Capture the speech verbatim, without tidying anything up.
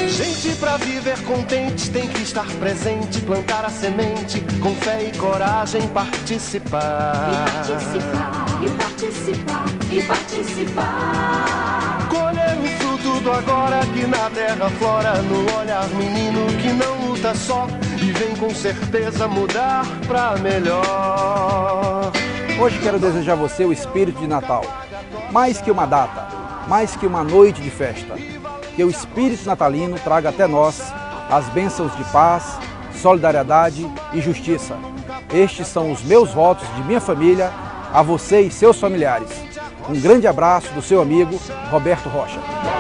Gente, pra viver contente tem que estar presente, plantar a semente, com fé e coragem participar. E participar, e participar, e participar. Colher o fruto do agora que na terra flora, no olhar menino que não luta só e vem com certeza mudar pra melhor. Hoje quero desejar a você o espírito de Natal, mais que uma data, mais que uma noite de festa. Que o espírito natalino traga até nós as bênçãos de paz, solidariedade e justiça. Estes são os meus votos de minha família a você e seus familiares. Um grande abraço do seu amigo Roberto Rocha.